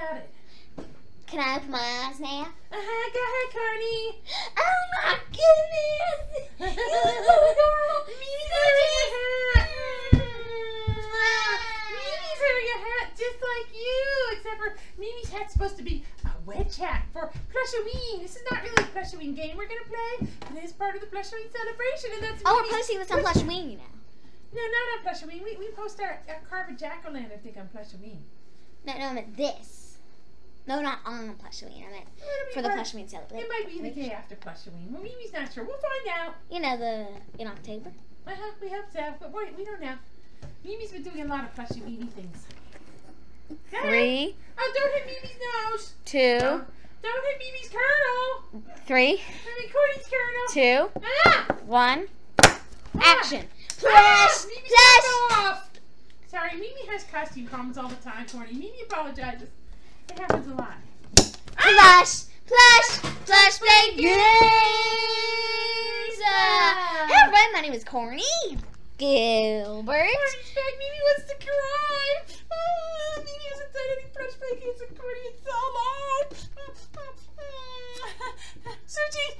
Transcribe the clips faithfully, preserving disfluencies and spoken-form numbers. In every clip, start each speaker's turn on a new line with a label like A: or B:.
A: about it.
B: Can I open my eyes now?
A: Uh-huh, go ahead, Carney.
B: Oh my goodness!
A: Mimi's wearing a hat. Mimi's wearing a hat just like you, except for Mimi's hat's supposed to be a wedge hat for Plushoween. This is not really a Plushoween game we're gonna play. It is part of the Plushoween celebration, and that's
B: Oh,
A: Mimi's
B: we're posting this on Plushoween, you know.
A: No, not on Plushoween. We we post our, our carve a jack-o'-lantern thing on Plushoween.
B: No, no, I meant this. No, not on Plushoween. I meant
A: It'll be
B: for the
A: part-
B: Plushoween celebration.
A: It might be the day after Plushoween. Well, Mimi's not sure. We'll find out.
B: You know, the in October.
A: Uh-huh, we hope so, but wait, we don't know. Mimi's been doing a lot of Plushoween things. Go ahead.
B: Three,
A: Oh, don't hit Mimi's nose.
B: two,
A: Oh, don't hit Mimi's kernel.
B: three,
A: I mean, Courtney's kernel.
B: two,
A: Ah!
B: one.
A: Ah!
B: Action.
A: Ah!
B: Flash!
A: Mimi's
B: Flash!
A: turned off. Sorry, Mimi has costume problems all the time, Courtney. Mimi apologizes. It happens a lot.
B: Flash! Flash! Flash play games! Uh, hey everybody, my name is Corny Gilbert.
A: Courtney's back. Mimi wants to cry. Oh, Mimi hasn't done any Flash play games with Courtney in so long. Suji.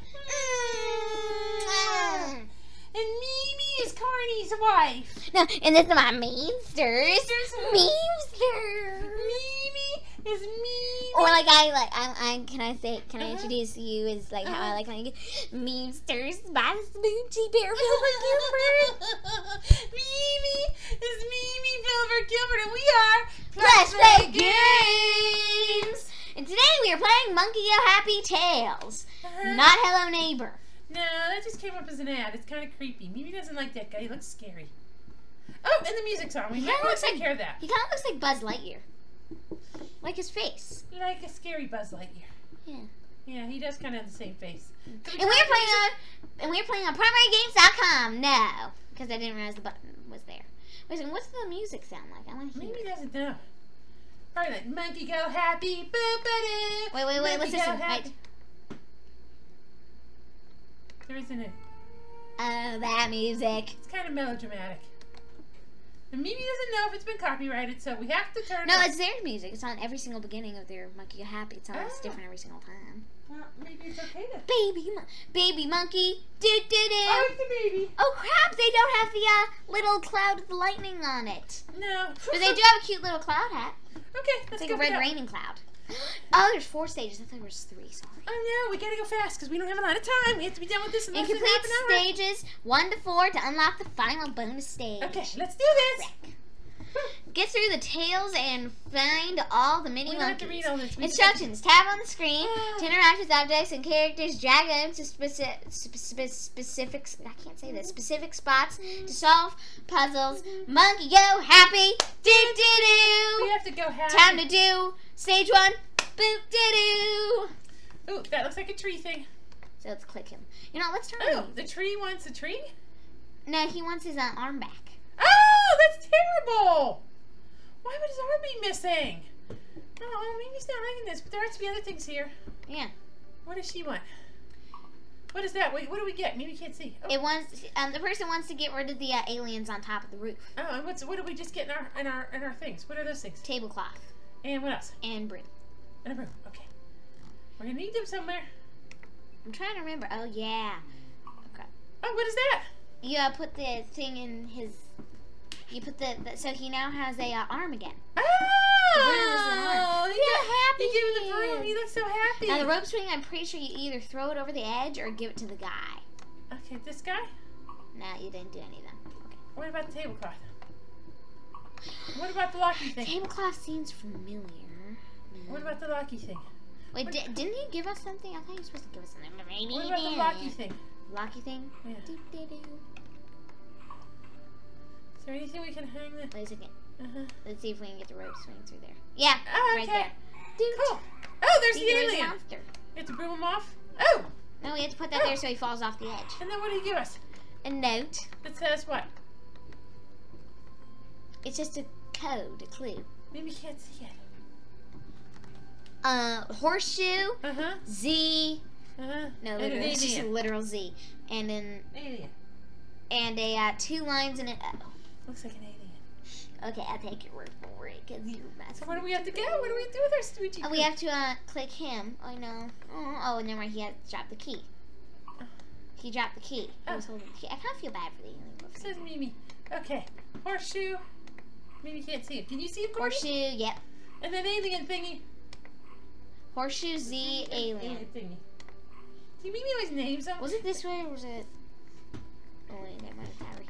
B: Mm.
A: And Mimi is Carney's wife.
B: No, and this is my memesters.
A: Mimi
B: Memester.
A: is Mimi.
B: Or like I like I, I can I say can I
A: Uh-huh.
B: introduce you as like how I
A: Uh-huh.
B: like my memesters by Smoochie Bear Gilbert Gilbert.
A: Mimi is Mimi Gilbert Gilbert, and we are
B: Flash Play Games. And today we are playing Monkey Go Happy Tales,
A: Uh-huh.
B: not Hello Neighbor.
A: No, that just came up as an ad. It's kind of creepy. Mimi doesn't like that guy. He looks scary. Oh, and the music's on. We
B: He
A: might
B: kinda
A: want
B: looks
A: to take
B: like-
A: care of that.
B: He kind of looks like Buzz Lightyear, like his face.
A: Like a scary Buzz Lightyear.
B: Yeah.
A: Yeah, he does kind of have the same face.
B: And we are playing on and we are playing on primary games dot com. No, because I didn't realize the button was there. Wait a second, what's the music sound like? I want to hear.
A: Mimi
B: it.
A: doesn't know. Probably like Monkey Go Happy. Boo-ba-doo.
B: Wait, wait, wait. Let's
A: Monkey Go
B: listen.
A: Happy.
B: Wait.
A: There isn't it.
B: Oh, that music.
A: It's kind of melodramatic. And Mimi doesn't know if it's been copyrighted, so we have to turn
B: No,
A: it.
B: it's their music. It's on every single beginning of their Monkey Go Happy. It's always
A: Ah.
B: different every single time.
A: Well, maybe it's okay to.
B: Baby, mon- baby monkey, do do do.
A: Oh, it's the baby.
B: Oh crap! They don't have the uh, little cloud with the lightning on it,
A: No.
B: but they do have a cute little cloud hat.
A: Okay,
B: It's
A: let's
B: like
A: go
B: a
A: for
B: red
A: that.
B: raining cloud. Oh, there's four stages. I thought there was three. Sorry.
A: Oh no, we gotta go fast because we don't have a lot of time. We have to be done with this in less than
B: Incomplete
A: half an hour.
B: stages one to four to unlock the final bonus stage.
A: Okay, let's do this.
B: Get through the tails and find all the mini
A: We don't have to
B: monkeys.
A: read all this. We just-
B: Instructions. Tab on the screen to interact with objects and characters. Drag them to speci- spe- spe- specific. I can't say this. Specific spots to solve puzzles. Monkey Go Happy. Do do
A: We
B: do.
A: have to go happy.
B: Time to do stage one. Boop do do.
A: Ooh, that looks like a tree thing.
B: So let's click him. You know, let's turn.
A: Oh,
B: him.
A: the tree wants a tree?
B: No, he wants his uh, arm back.
A: Oh, that's terrible. Why would his arm be missing? Oh, Mimi's not liking this, but there has to be other things here.
B: Yeah.
A: What does she want? What is that? Wait, what do we get? Maybe can't see. Oh,
B: It wants. Um, the person wants to get rid of the uh, aliens on top of the roof.
A: oh and what's what do we just get in our in our in our things? What are those things?
B: Tablecloth
A: And what else?
B: and broom.
A: And a broom. Okay. We're gonna need them somewhere.
B: I'm trying to remember. Oh yeah. Okay.
A: Oh, what is that?
B: You uh, put the thing in his. You put the, the so he now has a uh, arm again.
A: Oh,
B: broom is an arm.
A: he
B: Look
A: got
B: how happy
A: He gave him
B: he
A: the broom.
B: is.
A: He looks so happy.
B: Now the rope swing, I'm pretty sure you either throw it over the edge or give it to the guy.
A: Okay, this guy.
B: No, you didn't do any of them. Okay.
A: What about the tablecloth? What about the locky thing?
B: Tablecloth seems familiar. No.
A: What about the locky thing?
B: Wait,
A: what-
B: di- didn't he give us something? I thought he was supposed to give us something, but maybe
A: What
B: he
A: about the
B: didn't.
A: locky thing?
B: Locky thing?
A: Yeah.
B: Doo, doo, doo.
A: Is there anything we can hang the?
B: Wait a second.
A: Uh-huh.
B: Let's see if we can get the rope swing through there. Yeah,
A: Oh,
B: right
A: okay.
B: there. Doot.
A: Cool. Oh, there's
B: See,
A: the
B: there's a
A: alien.
B: monster.
A: You have to broom him off. Oh,
B: No, we have to put that
A: Oh.
B: there so he falls off the edge.
A: and then what do you give us?
B: A note.
A: It says what?
B: It's just a code, a clue.
A: Maybe you can't see it.
B: Uh, horseshoe,
A: Uh-huh.
B: Z.
A: Uh-huh.
B: No,
A: And
B: literally,
A: an
B: it's just a
A: alien.
B: literal Z, and then
A: Alien.
B: and a uh, two lines and an O.
A: Looks like an alien.
B: Okay, I'll take your word for it. because you're messing.
A: So where do we have to go? What do we do with our Squeegee?
B: Oh, we have to uh, click him. Oh, no. Oh, oh, never mind. He had to drop the key. He dropped the key. He was holding the key. I kind of feel bad for the alien.
A: It says Mimi. Okay. Horseshoe. Mimi can't see it. Can you see it, Courtney?
B: Horseshoe, yep.
A: And then alien thingy.
B: Horseshoe Z alien.
A: Alien thingy. See, Mimi always names them.
B: Was it this way or was it... Oh, wait, never mind. Sorry.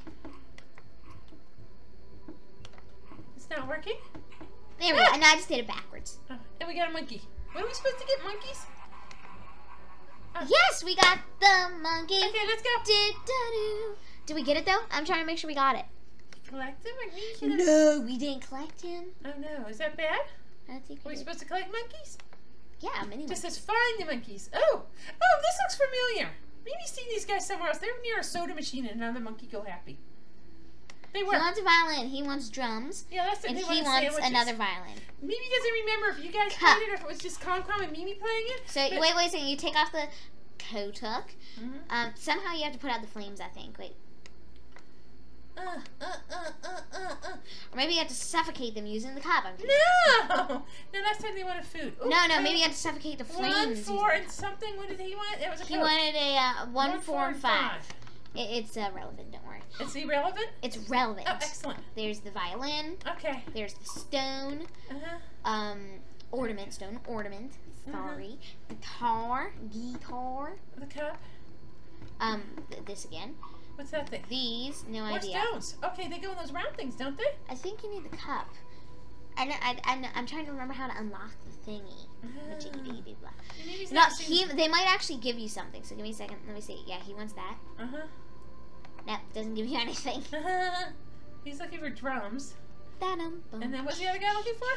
A: It's not working?
B: There we go. And I just did it backwards.
A: Oh, and we got a monkey. When are we supposed to get monkeys? Oh.
B: Yes, we got the monkey.
A: Okay, let's go.
B: Did, do. Did we get it, though? I'm trying to make sure we got it.
A: Collect him? Or we should
B: No, we didn't collect him.
A: Oh, no. Is that bad?
B: I don't think
A: Are we
B: we did.
A: supposed to collect monkeys?
B: Yeah, many
A: Just
B: monkeys.
A: says find the monkeys. Oh, oh, this looks familiar. Maybe seen these guys somewhere else. They're near a soda machine and another monkey go happy. They
B: He
A: were.
B: wants a violin. He wants drums.
A: Yeah, that's it.
B: And
A: They
B: he
A: wanted
B: wants
A: sandwiches.
B: another violin.
A: Mimi doesn't remember if you guys
B: Cup.
A: played it or if it was just ComCom and Mimi playing it.
B: So,
A: But-
B: wait, wait a second. You take off the Kotuk.
A: Mhm.
B: Um, somehow you have to put out the flames, I think. Wait.
A: Uh, uh, uh, uh, uh, uh.
B: Or maybe you have to suffocate them using the cup. I'm
A: No! No, last time they wanted food. Ooh,
B: No, no,
A: uh,
B: maybe you have to suffocate the flames.
A: One,
B: using
A: four,
B: the
A: and
B: cup.
A: something. What did he want? It was a
B: He
A: code.
B: wanted a uh, one,
A: One,
B: four, and five. It, it's uh, relevant, don't worry.
A: Is he relevant?
B: It's relevant.
A: Oh, excellent.
B: There's the violin.
A: Okay.
B: There's the stone.
A: Uh-huh.
B: Um, ornament, stone ornament. Sorry. Guitar. Guitar.
A: The cup.
B: Um, th- this again.
A: What's that thing?
B: These, no
A: More
B: idea.
A: stones. Okay, they go in those round things, don't they?
B: I think you need the cup. I know, I, I know, I'm trying to remember how to unlock the thingy.
A: Ah.
B: Jiggity blah.
A: Maybe he's
B: No,
A: not seen-
B: he. They might actually give you something. So give me a second. Let me see. Yeah, he wants that.
A: Uh-huh.
B: No, doesn't give you anything.
A: Uh-huh. He's looking for drums.
B: Da-dum, bum.
A: And then what's the other guy looking for?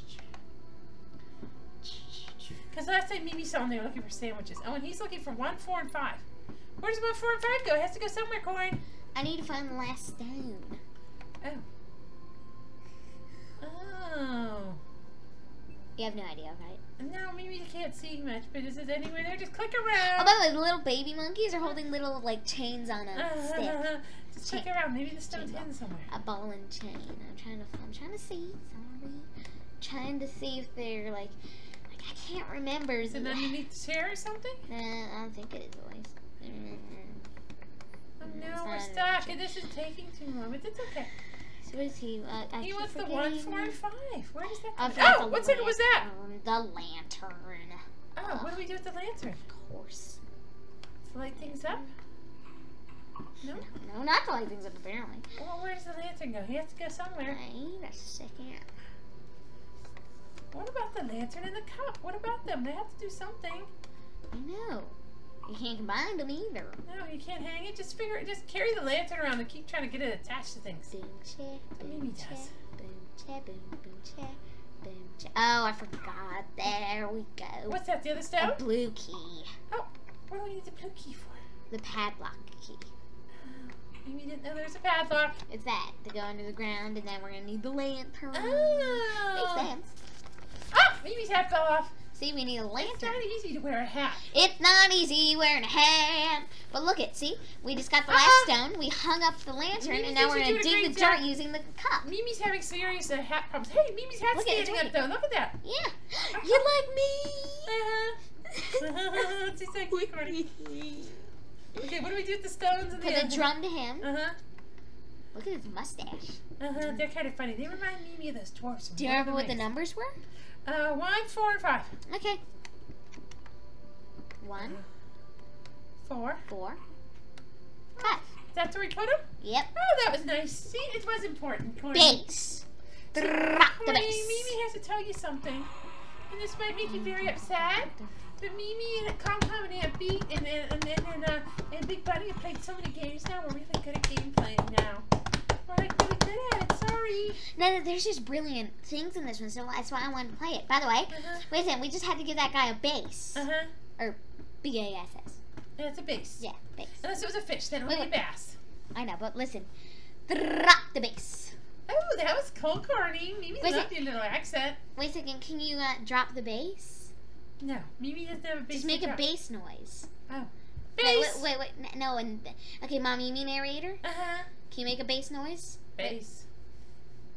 A: Because last time Mimi saw him, they were looking for sandwiches. Oh, and he's looking for one, four, and five. Where does one, four, and five go? It has to go somewhere, Corin.
B: I need to find the last stone.
A: Oh. Oh.
B: You have no idea, right?
A: No, maybe you can't see much, but is it anywhere there? Just click
B: Oh,
A: around.
B: by the way, the little baby monkeys are holding little like chains on a stick.
A: Uh, just click
B: Chain.
A: around. Maybe the stone's
B: Chain
A: hidden somewhere.
B: A ball and chain. I'm trying to. I'm trying to see. Sorry. Trying to see if they're like. Like I can't remember.
A: Is it underneath the chair or something?
B: Nah, I don't think it is always.
A: Oh
B: It's
A: no,
B: not
A: we're
B: in the
A: stuck,
B: chair.
A: and this is taking too long, but it's okay.
B: So what is he? Uh, I
A: He
B: keep
A: wants the
B: forgetting.
A: one, four, and five. Where does that
B: I
A: come
B: forgot
A: Oh,
B: the
A: what second was that?
B: lantern, The lantern.
A: Oh, what do we do with the lantern?
B: Of course.
A: To light things up? No?
B: No, not to light things up, apparently.
A: Well, where does the lantern go? He has to go somewhere.
B: Wait a second.
A: What about the lantern and the cup? What about them? They have to do something.
B: I know. You can't combine them either.
A: No, you can't hang it. Just figure it. Just carry the lantern around and keep trying to get it attached to things.
B: Boom, cha,
A: what Mimi
B: boom, cha,
A: does.
B: boom, cha, boom, boom, cha, boom, cha. Oh, I forgot. There we go.
A: What's that? The other stone?
B: A blue key.
A: Oh, what do we need the blue key for?
B: The padlock key.
A: Maybe didn't know there was a padlock.
B: It's that to go under the ground, and then we're gonna need the lantern.
A: Oh.
B: Makes sense.
A: Ah, Mimi's hat fell off.
B: See, we need a
A: It's
B: lantern.
A: not easy to wear a hat.
B: It's not easy wearing a hat. But look it, see? We just got the last
A: Uh-uh.
B: stone. We hung up the lantern,
A: Mimi
B: and now
A: thinks
B: we're
A: you're
B: going to
A: doing a
B: dig the
A: great
B: dirt
A: job.
B: using the cup.
A: Mimi's having serious uh, hat problems. Hey, Mimi's hat's
B: Look at it,
A: standing
B: look
A: up though. Look at that.
B: Yeah. You like me?
A: Uh-huh. She's so cute, Courtney. Okay, what do we do with the stones and the
B: Put the drum to him.
A: Uh-huh.
B: Look at his mustache.
A: Uh-huh. They're kind of funny. They remind Mimi of those dwarfs. from
B: Do you
A: Lord of
B: remember what the
A: Rings.
B: numbers were?
A: Uh, one, four, and five.
B: Okay. One,
A: Four.
B: four, five.
A: That's where we put them?
B: Yep.
A: Oh, that was nice. See, it was important, Courtney.
B: Base. Drop the
A: Courtney,
B: base.
A: Mimi has to tell you something. And this might make you very upset. But Mimi and ComCom and Aunt Bee and, and, and, and, and, uh, and Big Buddy have played so many games now. We're really good at game playing now. We're like really good at it. Sorry.
B: No, no, there's just brilliant things in this one, so that's why I wanted to play it. By the way,
A: Uh-huh.
B: wait a second, we just had to give that guy a base.
A: Uh-huh.
B: Or B A S S.
A: And it's a base.
B: Yeah, base.
A: Unless it was a fish, then it would
B: Wait,
A: be
B: wait.
A: bass.
B: I know, but listen. Drop the base.
A: Oh, that was cool, Courtney. Mimi
B: Wait,
A: loved
B: so-
A: your little accent.
B: Wait a second, can you uh, drop the bass?
A: No, Mimi doesn't have a bass.
B: Just make
A: to
B: a
A: drop.
B: bass noise.
A: Oh.
B: Wait,
A: Bass.
B: wait, wait, wait. n- No, and okay, Mom, you mean narrator?
A: Uh-huh.
B: Can you make a bass noise?
A: Bass.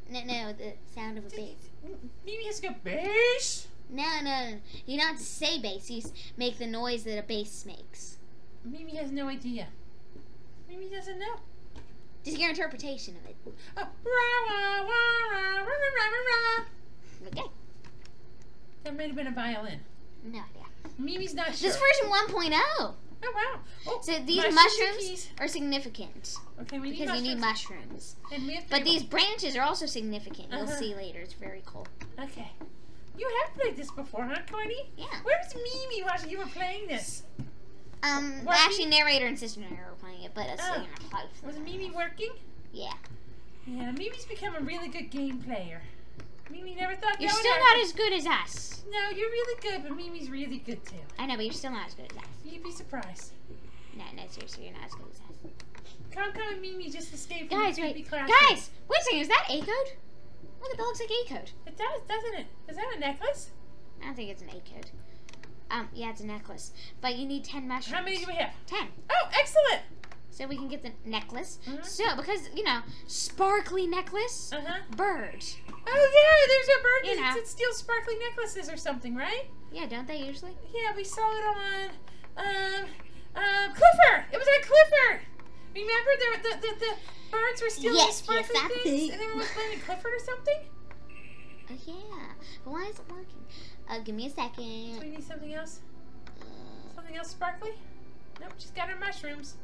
B: No, no, the sound of a bass.
A: Mimi has a good bass.
B: No, no, no. You don't have to say bass. You just make the noise that a bass makes.
A: Mimi has no idea. Mimi doesn't know.
B: Just your interpretation of it.
A: Oh, rah, rah, rah, rah, rah, rah, rah.
B: Okay.
A: That might have been a violin.
B: No idea.
A: Mimi's not
B: This
A: sure.
B: is version one point oh.
A: Oh, wow. Oh,
B: So these
A: mushrooms
B: mushrooms
A: and keys.
B: are significant
A: Okay, we need
B: because you
A: mushrooms.
B: need mushrooms.
A: And we have
B: But
A: table.
B: these branches are also significant. You'll
A: Uh-huh.
B: see later. It's very cool.
A: Okay. You have played this before, huh, Corny?
B: Yeah.
A: Where's Mimi while you were playing this?
B: Um,
A: What,
B: actually,
A: Mimi-
B: narrator and sister narrator were playing it, but us,
A: Oh.
B: you know, like,
A: Was Mimi working?
B: yeah.
A: Yeah, Mimi's become a really good game player. Mimi never thought
B: You're
A: that would
B: still
A: happen.
B: not as good as us.
A: No, you're really good, but Mimi's really good too.
B: I know, but you're still not as good as us.
A: You'd be surprised.
B: No, no, seriously, you're not as good as us.
A: Conco and Mimi just escaped from
B: Guys,
A: the creepy
B: wait.
A: class.
B: Guys, wait a second. Is that A-code? Look, that looks like A-code.
A: It does, doesn't it? Is that a necklace?
B: I don't think it's an A-code. Um, yeah, it's a necklace. But you need ten mushrooms.
A: How many do we have?
B: Ten.
A: Oh, excellent!
B: So we can get the necklace.
A: Mhm.
B: So, because, you know, sparkly necklace,
A: Uh-huh.
B: bird.
A: Oh, yeah, there's a bird
B: You
A: that
B: know.
A: that steals sparkly necklaces or something, right?
B: Yeah, don't they usually?
A: Yeah, we saw it on, um, um, Clifford! It was on Clifford! Remember, there, the, the, the birds were stealing
B: Yes,
A: these sparkly
B: yes, I
A: things?
B: think.
A: And everyone was blaming Clifford or something?
B: Oh, yeah. But why is it working? Uh, give me a
A: Do
B: second.
A: we need something else?
B: Uh,
A: Something else sparkly? Nope, she's got her mushrooms.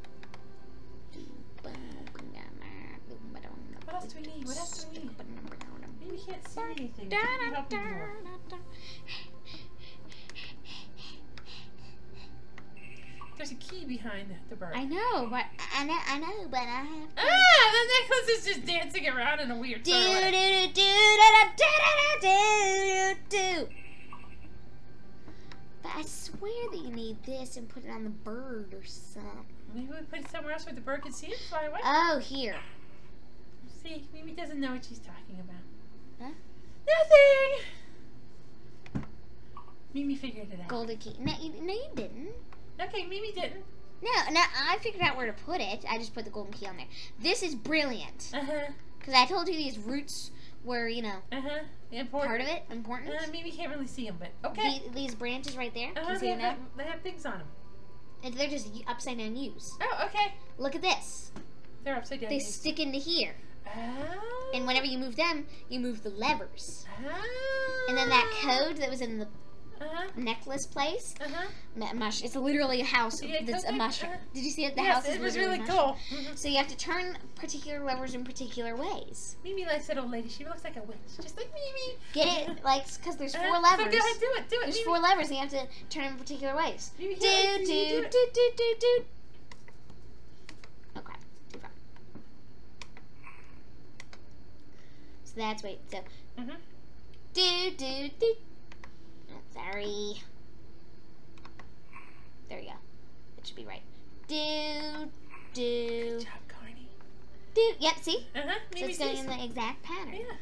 A: What else do we need? What else do we need? Maybe we can't see anything.
B: Da,
A: Can you
B: da,
A: help me
B: da,
A: more?
B: da, da.
A: There's a key behind the, the bird.
B: I know, but I know, I know, but I have.
A: Ah, the necklace is just dancing around in a weird
B: Do
A: sort of
B: do
A: way.
B: do do da da da da do do. But I swear that you need this and put it on the bird or something.
A: Maybe we put it somewhere else where the bird can see it and fly away.
B: Oh, here.
A: See, Mimi doesn't know what she's talking about.
B: Huh?
A: Nothing! Mimi figured it out.
B: Golden key. No, you, no, you didn't.
A: Okay, Mimi didn't.
B: No, no, I figured out where to put it. I just put the golden key on there. This is brilliant.
A: Uh-huh.
B: Because I told you these roots were, you know,
A: Uh-huh. Important.
B: part of it, important.
A: Uh, Mimi can't really see them, but okay.
B: The, these branches right there, can
A: Uh-huh,
B: you see
A: they,
B: them
A: have,
B: now?
A: they have things on them.
B: And they're just upside down U's.
A: Oh, okay.
B: Look at this.
A: They're upside down.
B: They
A: U's.
B: stick into here.
A: Oh.
B: And whenever you move them, you move the levers.
A: Oh.
B: And then that code that was in the
A: Uh-huh.
B: necklace place,
A: Uh-huh.
B: ma- mush, it's literally a house
A: Yeah,
B: that's a
A: code-
B: mushroom.
A: uh-huh.
B: Did you see it? The
A: Yes,
B: house is
A: it was
B: literally
A: really
B: mushroom.
A: cool. Mhm.
B: So you have to turn particular levers in particular ways.
A: Mimi likes that old lady. She looks like a witch, just like Mimi.
B: Get it? Like, because there's four
A: Uh,
B: levers.
A: So go ahead, do it, do it.
B: There's
A: Mimi.
B: four levers and you have to turn them in particular ways.
A: Mimi,
B: Do,
A: here,
B: do,
A: you
B: do,
A: do it.
B: do, do, do, do. Okay, too far. So that's, wait, so.
A: Mhm.
B: Do, do, do. Oh, sorry. There we go. It should be right. Do, do,
A: Good job, Carney.
B: do. Yep, see?
A: Uh-huh.
B: So
A: Mimi
B: it's going
A: sees.
B: in the exact pattern.
A: Yeah.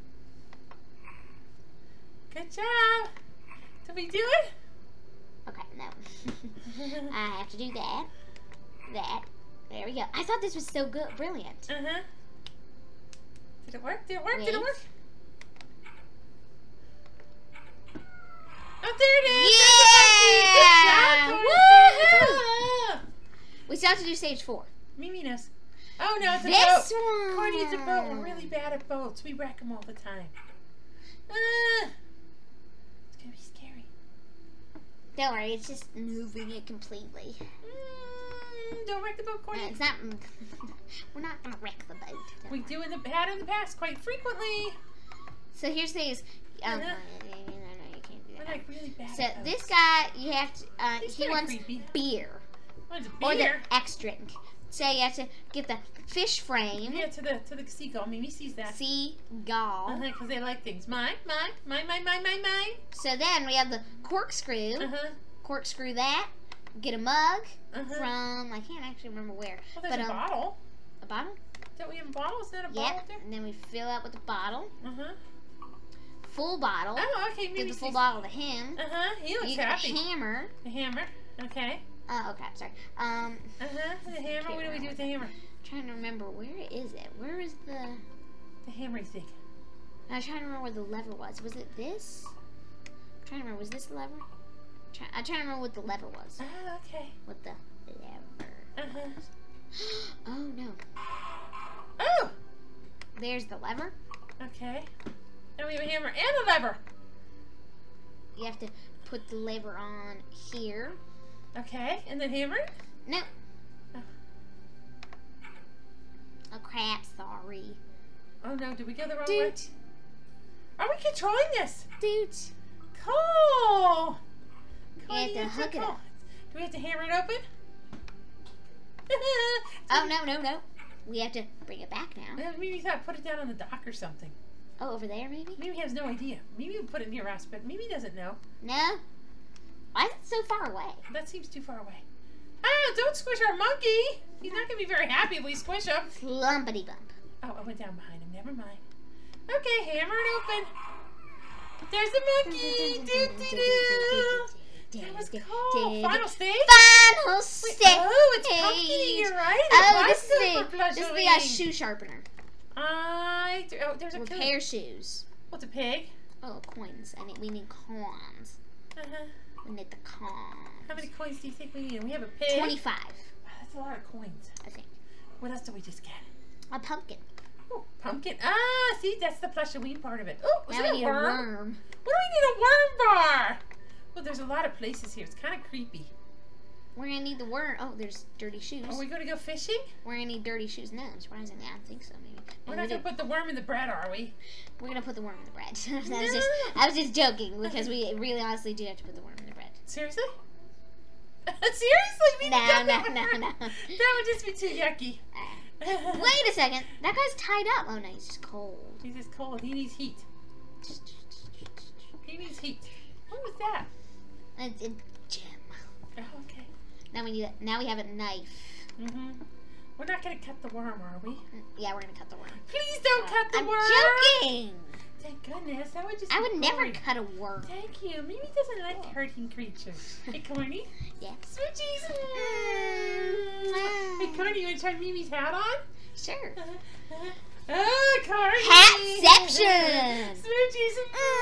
A: Good job. Did we do it?
B: Okay, no. I have to do that. That. There we go. I thought this was so good. Brilliant.
A: Uh-huh. Did it work? Did it work? Did it
B: Wait.
A: work? Oh, there it is!
B: Yeah!
A: Good job, Carney.
B: Woohoo!
A: Ah.
B: We still have to do stage four.
A: Mimi knows. Oh, no, it's a
B: This
A: boat.
B: one.
A: Carney, it's a boat. We're really bad at boats. We wreck them all the time. Ah. It's going to be scary.
B: Don't worry, it's just moving it completely.
A: Mm, don't wreck the boat,
B: No,
A: Carney.
B: it's not. We're not gonna wreck the boat. don't
A: We
B: worry.
A: do in the had in the past quite frequently.
B: So here's the things. Um,
A: Uh-huh.
B: no, no, no, no, you can't do
A: We're
B: that.
A: like really bad.
B: So
A: at
B: this
A: boats.
B: guy, you have to. Uh,
A: He's
B: he
A: kinda
B: wants
A: creepy.
B: beer
A: What's a
B: or the
A: beer?
B: X drink. So you have to get the fish frame.
A: Yeah, to the to the seagull. Mimi sees that.
B: Seagull.
A: Uh-huh, because they like things. Mine, mine, mine, mine, mine, mine, mine.
B: So then we have the corkscrew.
A: Uh-huh.
B: Corkscrew that. Get a mug
A: Uh-huh.
B: from I can't actually remember where.
A: Well, there's
B: but,
A: a
B: um,
A: bottle.
B: A bottle.
A: Don't we have a bottle? Is that a bottle
B: Yep.
A: up there?
B: And then we fill up with the bottle.
A: Uh-huh.
B: Full bottle.
A: Oh, okay.
B: Give
A: Mimi
B: the full
A: sees.
B: bottle to him.
A: Uh-huh. He looks
B: You get
A: happy.
B: a hammer.
A: The hammer. Okay.
B: Oh, okay. I'm sorry. Um,
A: Uh-huh. The hammer. What do we do with the hammer?
B: trying to remember where is it? Where is the?
A: The hammer thing.
B: I was trying to remember where the lever was. Was it this? I'm trying to remember. Was this the lever? I'm trying, I'm trying to remember what the lever was.
A: Ah, okay.
B: What the lever
A: Uh-huh.
B: was. Oh, no.
A: Oh!
B: There's the lever.
A: Okay. And we have a hammer and a lever.
B: You have to put the lever on here.
A: Okay. And then hammer it?
B: No.
A: Oh.
B: Oh, crap. Sorry.
A: Oh, no. Did we go the wrong
B: Dude.
A: way? Are we controlling this?
B: Dude.
A: Cool!
B: You have to hook it up.
A: Do we have to hammer it open?
B: Oh, no, no, no. We have to bring it back now.
A: Maybe we thought put it down on the dock or something.
B: Oh, over there, maybe?
A: Mimi has no idea. Mimi would put it near us, but Mimi doesn't know.
B: No? Why is it so far away?
A: That seems too far away. Ah, don't squish our monkey! He's not going to be very happy if we squish him.
B: Slumpity bump.
A: Oh, I went down behind him. Never mind. Okay, hammer it open. There's the monkey! Doo-doo-doo! That was cool. Final stage?
B: Final
A: Wait,
B: stage.
A: oh, it's pumpkin, you're right. It
B: Oh,
A: was
B: this is the,
A: super
B: this is the uh,
A: blushing.
B: shoe sharpener.
A: I, oh, there's a
B: Repair
A: pig.
B: shoes.
A: What's a pig?
B: Oh, coins. I need, we need coins.
A: Uh-huh.
B: We need the coins.
A: How many coins do you think we need? We have a pig.
B: twenty-five,
A: Wow, that's a lot of coins.
B: I think.
A: What else did we just get?
B: A pumpkin.
A: Oh, pumpkin. Ah, see, that's the plushaween part of it. Oh, was
B: Now
A: it
B: we
A: a
B: need
A: worm?
B: a worm.
A: What do we need a worm bar? Well, there's a lot of places here. It's kind of creepy.
B: We're gonna need the worm. Oh, there's dirty shoes.
A: Are we going to go fishing?
B: We're gonna need dirty shoes. No, surprisingly, I don't think so. Maybe.
A: We're
B: Maybe
A: not
B: we
A: going to
B: did.
A: put the worm in the bread, are we?
B: We're gonna put the worm in the bread. that
A: No.
B: was just, I was just joking because we really honestly do have to put the worm in the bread.
A: Seriously? Seriously? We
B: No,
A: need
B: no,
A: that
B: no,
A: worm?
B: no.
A: That would just be too yucky.
B: Uh, Wait a second. That guy's tied up. Oh no, he's just cold.
A: He's just cold. He needs heat. He needs heat. What was that?
B: It's a gem.
A: Oh, okay.
B: Now we need a, now we have a knife.
A: Mm-hmm. We're not going to cut the worm, are we?
B: Yeah, we're gonna cut the worm.
A: Please don't cut the
B: I'm
A: worm.
B: joking.
A: Thank goodness. That would just
B: I
A: be
B: would never
A: boring.
B: cut a worm.
A: Thank you. Mimi doesn't like hurting creatures. Hey, Corny.
B: Yeah.
A: Smoochies.
B: Mm.
A: Hey, Corny, you want to try Mimi's hat on?
B: Sure.
A: Oh, Corny.
B: Hatception.
A: Smoochies.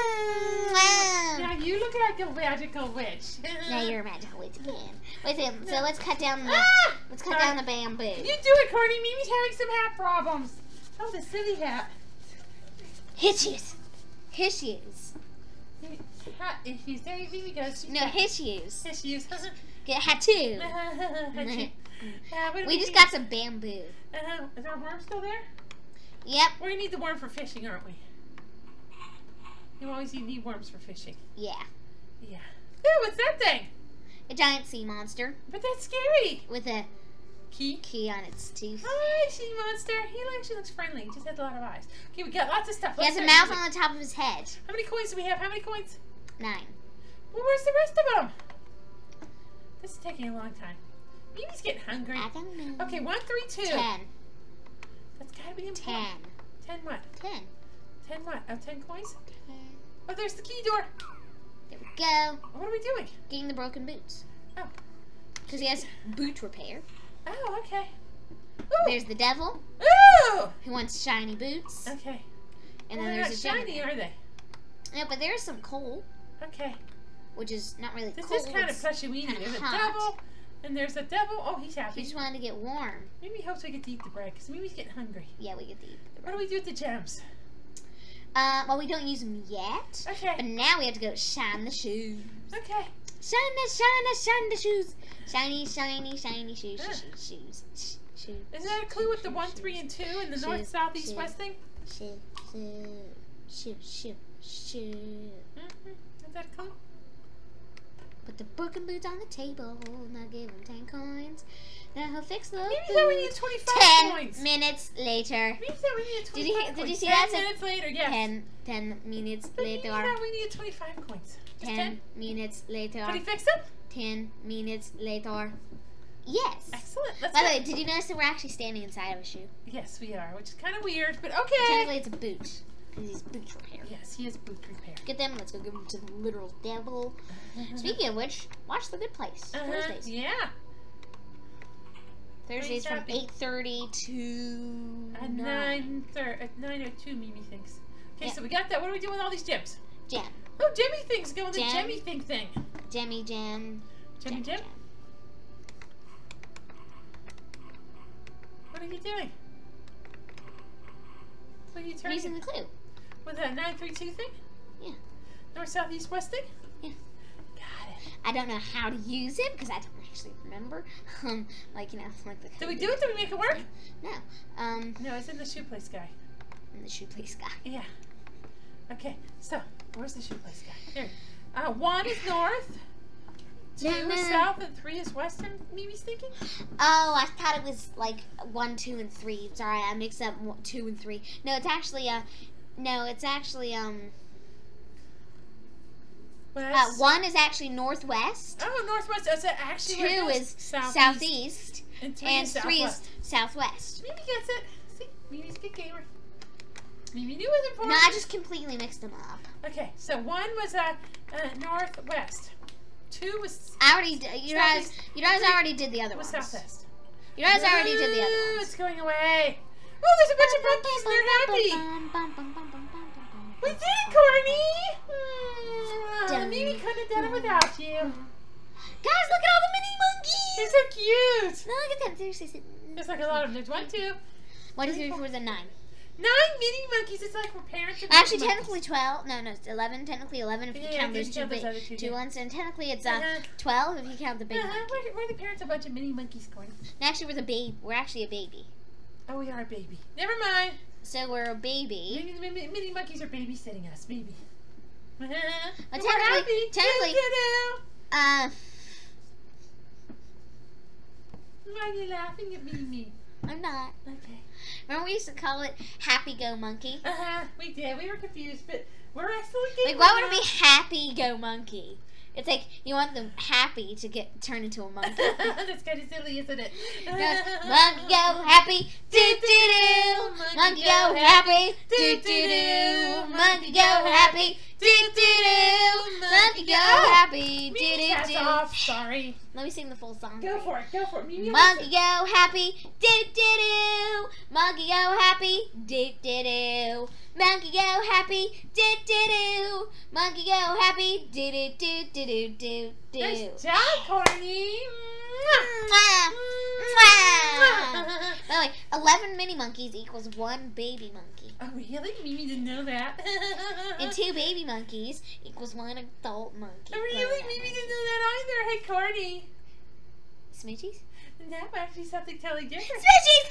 B: Mm.
A: Now you look like a magical witch.
B: Now you're a magical witch again. Wait a second. So let's cut down the
A: Ah!
B: let's cut
A: Sorry.
B: down the bamboo.
A: You do it, Corny. Mimi's having some hat problems. Oh, the silly hat.
B: Hissues. Hissues.
A: Mimi- Hat issues. There, Mimi goes.
B: No, hissues.
A: Issues.
B: Get a hat too.
A: Uh, what do
B: We just
A: need?
B: got some bamboo.
A: Uh, is our worm still there?
B: Yep.
A: We're gonna need the worm for fishing, aren't we? You always need worms for fishing.
B: Yeah.
A: Yeah. Ooh, what's that thing?
B: A giant sea monster
A: But that's scary.
B: with a
A: Key.
B: key on its tooth.
A: Hi, sea monster. He actually looks friendly. He just has a lot of eyes. Okay, we got lots of stuff.
B: He has
A: Let's
B: a
A: start
B: mouth
A: using-
B: on the top of his head.
A: How many coins do we have? How many coins?
B: Nine.
A: Well, where's the rest of them? This is taking a long time. Mimi's getting hungry.
B: I don't know.
A: Okay, one, three, two.
B: Ten.
A: That's gotta be important.
B: Ten.
A: Ten what?
B: Ten.
A: Ten what? Oh, ten coins?
B: Ten.
A: Oh, there's the key door.
B: There we go.
A: What are we doing?
B: Getting the broken boots.
A: Oh.
B: Because he has boot repair.
A: Oh, okay. Ooh.
B: There's the devil
A: Ooh.
B: who wants shiny boots.
A: Okay.
B: And
A: well,
B: then
A: they're
B: there's
A: not
B: a
A: shiny,
B: gentleman.
A: are they?
B: Yeah, but there's some coal,
A: Okay.
B: which is not really
A: This
B: coal.
A: is kind of
B: it's
A: plushy-weeny.
B: kinda
A: There's a
B: hot.
A: devil, and there's a devil. Oh, he's
B: He
A: happy.
B: just wanted to get warm.
A: Mimi hopes we get to eat the bread, because Mimi's getting hungry.
B: Yeah, we get to eat the
A: What
B: bread.
A: do we do with the gems?
B: Uh, well, we don't use them yet. But
A: Okay.
B: now we have to go shine the shoes.
A: Okay.
B: Shine the, shine the, shine the shoes. Shiny, shiny, shiny shoes,
A: Yeah.
B: shoes, shoes, shoes, shoes.
A: Isn't that a clue with the one, three, and two, and the north,
B: Shoot,
A: south, east,
B: shoot.
A: west thing?
B: Shoe, shoe, shoe, shoe, shoe.
A: Mm-hmm. Is that a clue?
B: Put the broken boots on the table. Now give him ten coins. Now he'll fix those
A: Mimi said we needed
B: boots.
A: twenty-five
B: Ten
A: coins.
B: minutes later.
A: Mimi said we needed
B: Did you
A: twenty-five
B: hear- did
A: coins.
B: you see
A: ten
B: that? Said-
A: minutes later, yes.
B: Ten, ten minutes
A: But Mimi
B: later.
A: said we needed twenty-five coins. Just
B: Ten minutes
A: Did he
B: later.
A: fix them?
B: Ten minutes later. Yes.
A: Excellent. Let's
B: By the
A: go.
B: way, did you notice that we're actually standing inside of a shoe?
A: Yes, we are, which is kind of weird, but okay.
B: Technically, it's a boot. Because he's boot repair.
A: Yes, he is boot repair.
B: Get them. Let's go give them to the literal devil. Speaking of which, watch The Good Place.
A: Uh-huh.
B: Thursdays.
A: Yeah.
B: Thursdays from
A: happy.
B: eight thirty to
A: At nine thir- at nine oh two, Mimi thinks. Okay,
B: Yep.
A: so we got that. What do we do with all these gems?
B: Gem.
A: Oh, Jemmy things. Go in the
B: Gem.
A: Jemmy thing thing.
B: Jemmy Gem.
A: Jemmy Gem? What are you doing? What are you
B: I'm
A: turning?
B: using the clue.
A: With that nine three two thing?
B: Yeah.
A: North, south, east, west thing?
B: Yeah.
A: Got it.
B: I don't know how to use it because I don't actually remember. Um, like you know, like the.
A: Did we do it? Did we make it work?
B: No. Um,
A: No, it's in the shoe place guy.
B: in the shoe place guy.
A: Yeah. Okay, so where's the shoe place guy? Here. Uh, one is north, two
B: No,
A: is
B: no.
A: south, and three is western. Mimi's thinking.
B: Oh, I thought it was like one, two, and three. Sorry, I mixed up one, two and three. No, it's actually uh, no, it's actually um, uh,
A: West.
B: one is actually northwest.
A: Oh, northwest. That's actually
B: Two
A: where it
B: is
A: goes. southeast,
B: southeast,
A: and three
B: and
A: is
B: three
A: southwest.
B: is southwest.
A: Mimi gets it. See, Mimi's a good gamer. Mimi knew it was
B: No,
A: important.
B: I just completely mixed them up.
A: Okay, so one was uh, uh northwest. Two was
B: I already, d- you guys,
A: Southeast.
B: you guys already did the other
A: was
B: ones.
A: southwest.
B: You guys already did the other
A: Ooh,
B: ones.
A: It's going away. Oh, there's a bunch of monkeys and they're happy. We did it, Courtney. Mm,
B: Dun.
A: Mimi couldn't have done it without you.
B: Guys, look at all the mini monkeys.
A: They're so cute.
B: No, look at that. There's, there's,
A: There's like a lot of them. There's one, two,
B: one, two, three, four, then nine.
A: nine mini monkeys. It's like we're parents of
B: Actually,
A: mini
B: technically twelve. No, no, it's eleven. Technically eleven if you
A: Yeah,
B: count
A: if
B: those
A: you
B: two,
A: count those
B: big,
A: other two,
B: two
A: yeah.
B: ones. And technically it's uh,
A: Uh-huh.
B: twelve if you count the big
A: Uh-huh.
B: one.
A: We're, we're the parents of a bunch of mini monkeys, Courtney.
B: And actually, we're the baby. We're actually a baby.
A: Oh, we are a baby. Never mind.
B: So we're a baby.
A: Mini, mini, mini monkeys are babysitting us, maybe.
B: But
A: We're
B: technically,
A: happy.
B: technically,
A: Doo-doo-doo.
B: uh,
A: Why are you laughing at Mimi?
B: I'm not.
A: Okay.
B: Remember we used to call it Happy Go Monkey?
A: Uh huh. We did. We were confused, but we're excellent gamers.
B: Like, why would it be Happy Go Monkey? It's like you want them happy to get turned into a monkey.
A: That's kind of silly, isn't it?
B: Goes, monkey go happy, do do do. Monkey go happy, do do do. Monkey go happy, do do do. Monkey go happy, do
A: Mimi,
B: do
A: that's
B: do.
A: off. Sorry.
B: Let me sing the full song.
A: Go for it. Go for it. Mimi,
B: Monkey go happy, do do do. Monkey go happy, do do do. Monkey go happy, do do do. Monkey go happy, do do do do do do do.
A: Nice job, Courtney.
B: Mwah. Mwah. By the way, eleven mini monkeys equals one baby monkey.
A: Oh, really? Mimi didn't know that.
B: And two baby monkeys equals one adult monkey.
A: Oh, really? Mimi didn't know that either. Hey, Courtney.
B: Smoochies?
A: That's actually something totally different.
B: Smoochies!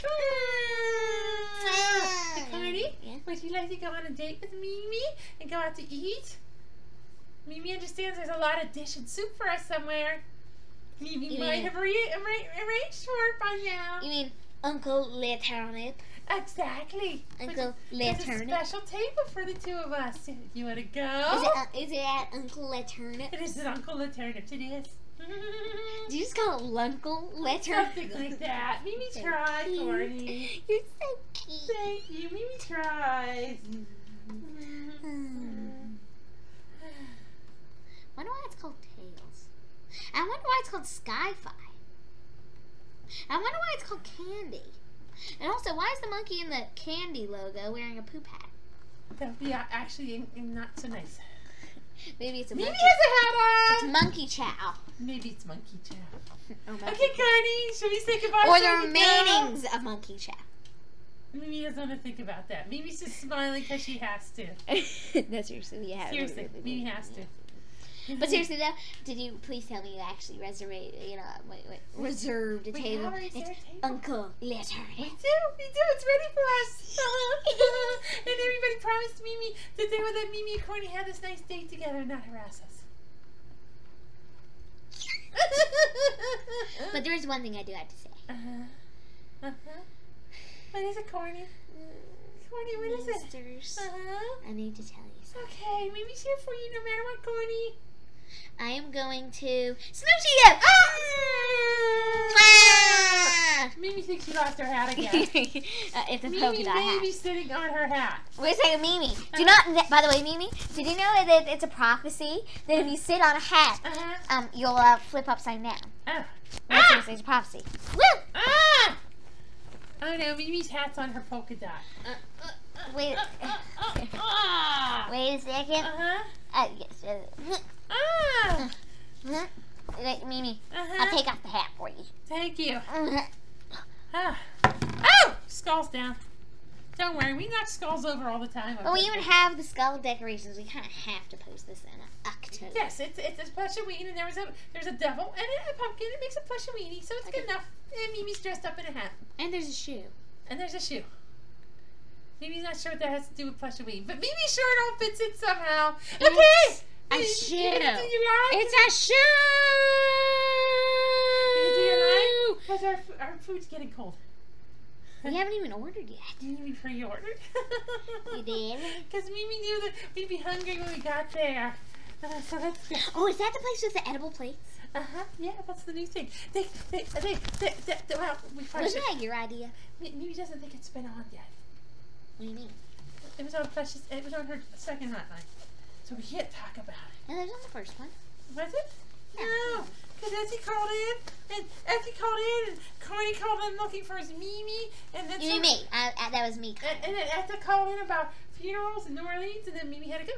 A: Hey, Courtney,
B: Yeah?
A: would you like to go on a date with Mimi and go out to eat? Mimi understands there's a lot of dish and soup for us somewhere. Mimi
B: You
A: might
B: mean-
A: have arra- arra- arranged for it by now.
B: You mean Uncle Le Turnip?
A: Exactly.
B: Uncle Le
A: There's a
B: Turnip?
A: special table for the two of us. You want to go?
B: Is it, uh, is it at Uncle Le Turnip?
A: It is an Uncle Le Turnip. It is.
B: Did you just call it Uncle Le Turnip?
A: Something like that. Mimi
B: So
A: tried,
B: cute.
A: Courtney.
B: You're so cute.
A: Thank you. Mimi tries.
B: I wonder why it's called Tails. I wonder why it's called Sky-Fi. I wonder why it's called Candy. And also, why is the monkey in the Candy logo wearing a poop hat?
A: That would be uh, actually in, in not so nice.
B: Maybe it's a
A: Mimi
B: monkey.
A: has a hat
B: It's
A: on.
B: Monkey Chow.
A: Maybe it's Monkey Chow.
B: Or, monkey
A: Okay, Courtney, should we say goodbye?
B: or
A: so
B: the
A: we can go?
B: remainings of Monkey Chow.
A: Mimi doesn't want to think about that. Mimi's just smiling because she has to.
B: No, seriously, yeah.
A: Seriously, Mimi has to.
B: But seriously though, did you please tell me you actually reserved, you know, wait, wait, reserved a
A: We
B: table?
A: have a reserved
B: It's
A: table.
B: Uncle Le
A: We
B: Turnip.
A: do, we do. It's ready for us. And everybody promised Mimi that they would let Mimi and Courtney have this nice date together and not harass us.
B: But there is one thing I do have to say.
A: Uh-huh. Uh-huh. What is it, Courtney? Courtney, what is it?
B: Sisters,
A: Uh-huh.
B: I need to tell you something.
A: Okay, Mimi's here for you no matter what, Courtney.
B: I am going to smoochie you. Ah!
A: Mimi thinks she lost her hat again.
B: uh, it's a polka
A: Mimi
B: dot hat.
A: baby sitting on her hat.
B: Wait a second, Mimi. Do not. By the way, Mimi, did you know that it's a prophecy that if you sit on a hat,
A: Uh-huh.
B: um, you'll uh, flip upside down?
A: Oh.
B: No,
A: Ah!
B: seriously, it's a prophecy. Woo!
A: Ah! Oh no, Mimi's hat's on her polka dot.
B: Uh, uh, Wait. Wait a second.
A: Uh-huh.
B: Uh, yes. Uh,
A: Ah.
B: uh, Wait, Mimi,
A: Uh-huh.
B: I'll take off the hat for you.
A: Thank you.
B: Uh,
A: Ah. Oh! Skull's down. Don't worry, we knock skulls over all the time.
B: Well, we even have the skull decorations. We kind of have to post this in October.
A: Yes, it's it's a plush Halloween, and there was a there's a devil and a pumpkin. It makes a plush Halloween, so it's
B: Okay.
A: good enough. And Mimi's dressed up in a hat,
B: And there's a shoe.
A: and there's a shoe. Mimi's not sure what that has to do with plush Halloween, but Mimi's sure it all fits in somehow. Okay.
B: It's a
A: You-
B: shoe.
A: You gonna do your line?
B: It's a shoe.
A: You gonna do your line? Because our f- our food's getting cold.
B: We haven't even ordered yet.
A: Mimi pre-ordered.
B: You did?
A: Because Mimi knew that we'd be hungry when we got there. Uh, so that's good.
B: Oh, is that the place with the edible plates?
A: Uh huh. Yeah, that's the new thing. They, they, they, they, they, they well, we probably
B: Wasn't
A: should.
B: that your idea?
A: Mimi doesn't think it's been on yet.
B: What do you mean?
A: It was on Plush's. It was on her second hotline, so we can't talk about it.
B: No, there's on the first one.
A: Was it?
B: Yeah.
A: No, because Etty called in, and Etty called in, and Corny called in looking for his Mimi, and then
B: You mean
A: some-
B: me? I, I, that was me.
A: And, and then Etta called in about funerals in New Orleans, and then Mimi had to go.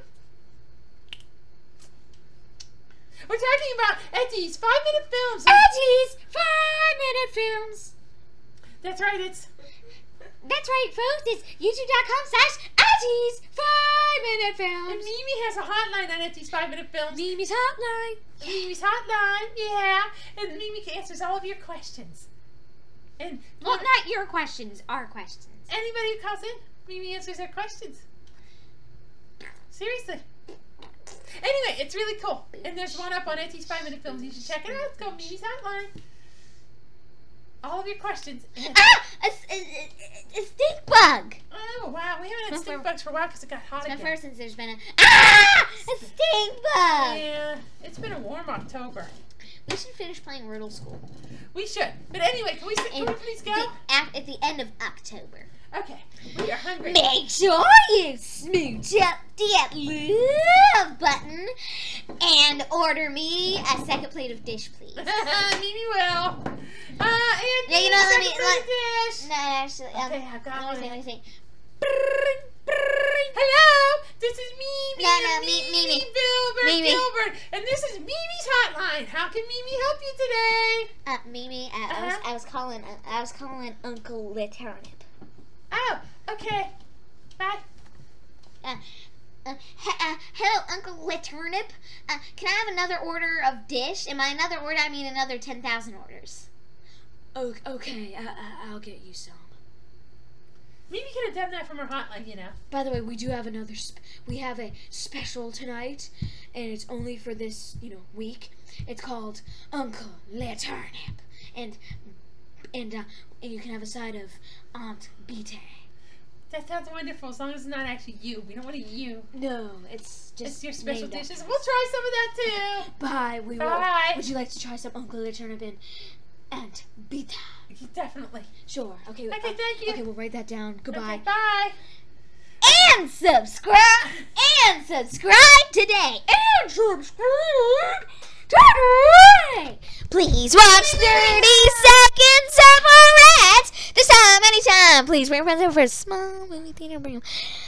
A: We're talking about Etty's five-minute films.
B: Eddie's five-minute films.
A: That's right. It's
B: That's right, folks. It's youtube.com slash Eddie's five-minute
A: and
B: films.
A: Mimi has a hotline on Etty's five-minute films.
B: Mimi's hotline.
A: Mimi's hotline, yeah, and Mimi answers all of your questions. And
B: Well, not your questions, our questions.
A: anybody who calls in, Mimi answers their questions. Seriously. Anyway, it's really cool. And there's one up on Etty's five minute films. You should check it out. It's called Mimi's Hotline. All of your questions. And-
B: Ah! A, a, a, a stink bug.
A: oh, wow. We haven't had
B: That's
A: stink
B: my-
A: bugs for a while because it got hot
B: It's my
A: again.
B: first since there's been a ah a stink bug.
A: Yeah, it's been a warm October.
B: We should finish playing Riddle School.
A: We should. But anyway, can we, can we
B: And
A: please go?
B: the, at, at the end of October.
A: Okay. We are hungry.
B: Make sure you smooch up that love button and order me a second plate of dish, please.
A: Mimi will. Uh, and
B: Yeah, you know, let me-
A: second
B: let-
A: dish.
B: No, actually, um,
A: Okay, I got
B: let me
A: one.
B: see, let me see.
A: Hello, this is Mimi.
B: No, no,
A: and
B: Mi-
A: Mimi,
B: Mimi.
A: Gilbert,
B: Mimi.
A: Gilbert, and this is Mimi's hotline. How can Mimi help you today?
B: Uh, Mimi, uh, I was,
A: Uh-huh.
B: I was calling, uh, I was calling Uncle Le Turnip.
A: Oh, okay. Bye.
B: Uh, uh, he- uh, hello, Uncle Le Turnip. Uh, can I have another order of dish? And by another order, I mean another ten thousand orders.
C: Okay, I, I, I'll get you some.
A: Mimi could have done that from her hotline, you know.
C: By the way, we do have another. Sp- we have a special tonight, and it's only for this, you know, week. It's called Uncle Le Turnip, and and uh, and you can have a side of Aunt Bite.
A: That sounds wonderful, as long as it's not actually you. We don't want to eat you.
C: No, it's just
A: It's your special
C: named
A: dishes.
C: after
A: We'll
C: us.
A: try some of that too.
C: Bye. We will.
A: Bye.
C: Would you like to try some Uncle Le Turnip and Aunt Bite?
A: Definitely.
C: Sure. Okay.
A: Okay,
C: uh,
A: thank you.
C: Okay, we'll write that down. Goodbye.
A: Okay, bye.
B: And subscribe, and subscribe today, and subscribe today. Please watch thirty seconds of our ads. This time, anytime. Please bring friends over for a small movie theater. Bring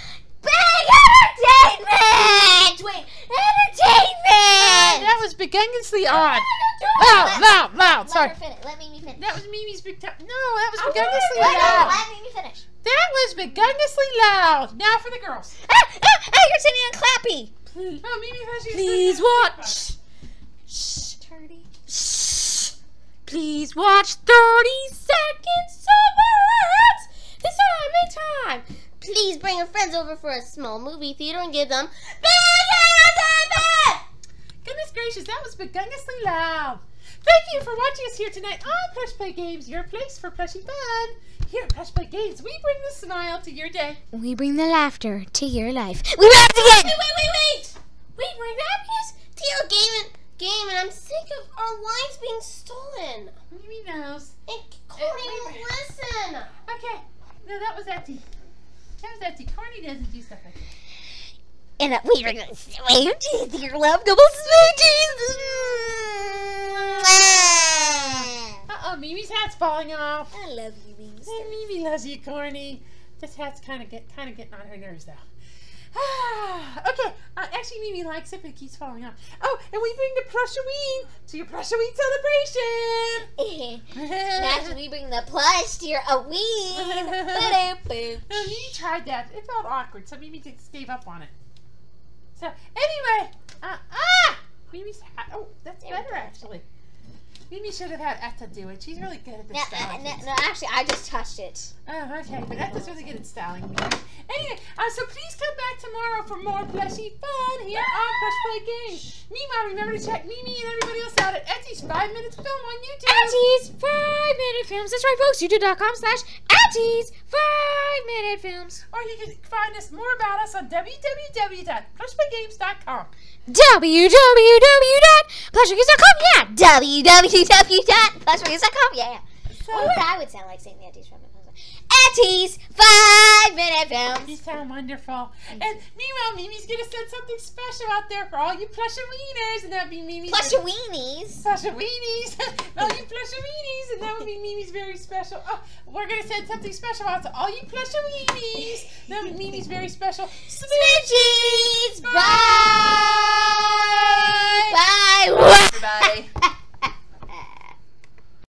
B: big entertainment. Wait, entertainment.
A: That was begungiously odd.
B: Loud,
A: Loud, loud, loud.
B: Let
A: Sorry.
B: her finish. Let Mimi finish.
A: That was Mimi's big time. No, that was
B: I
A: begungiously
B: wanted to-
A: loud.
B: Let Mimi finish.
A: That was begungiously loud. Now for the girls.
B: Ah, ah, ah, you're sitting on Clappy.
C: Please,
A: Oh, Mimi thought she was
C: please
A: sitting on the
C: watch. Shh.
B: Turdy.
C: Shh. Please watch thirty seconds of our ads. This time, anytime.
B: Please bring your friends over for a small movie theater and give them big entertainment.
A: Goodness gracious, that was begungiously loud. Thank you for watching us here tonight on Plush Play Games, your place for plushy fun. Here at Plush Play Games, we bring the smile to your day.
B: We bring the laughter to your life. We laughed again.
D: Wait, wait, wait, wait! Wait, bring happiness to your game and game, and I'm sick of our lines being stolen.
A: Mimi knows.
D: And Corny won't listen.
A: Okay, no, that was Etty. That was Etty. Corny doesn't do stuff like that.
B: And uh, we bring the smoothies to your love couple smoothies.
A: Uh-oh, Mimi's hat's falling off.
B: I love you, Mimi.
A: And Mimi loves you, Corny. This hat's kind of get kind of getting on her nerves though. Okay, uh, actually Mimi likes it, but it keeps falling off. Oh, and we bring the Plushoween to your Plushoween celebration.
B: That's we bring the plush to your a wee.
A: Uh, Mimi tried that. It felt awkward, so Mimi just gave up on it. So anyway, uh, ah, Mimi's hat. Oh, that's
B: There we
A: better
B: go.
A: actually. Mimi should have had Etta do it. She's really good at this
B: No,
A: stuff.
B: uh, no, no, actually, I just touched it.
A: Oh, okay, but Etta's really good at styling. Anyway, uh, so please come back tomorrow for more plushy fun here on Plush Play Games. Meanwhile, remember to check Mimi and everybody else out at Etsy's five minutes Film on YouTube.
C: Auntie's five minute films. That's right, folks. YouTube.com slash Auntie's five minute films.
A: Or you can find us more about us on w w w dot plush play games dot com.
C: w w w dot plush games dot com. Yeah.
B: w w w dot plush games dot com. Yeah.
A: So,
B: What would that would sound like saying the Auntie's five minute films? Auntie's five minute films.
A: you sound wonderful. And meanwhile, Mimi's going to send something special out there for all you plushaweenies, and that'd be Mimi's.
B: Plush weenies.
A: Plushaweenies. all you plushaweenies, and that would be Mimi's very special. Oh, we're going to send something special out to all you plushaweenies. That would be Mimi's very special.
B: Smoochies. Bye.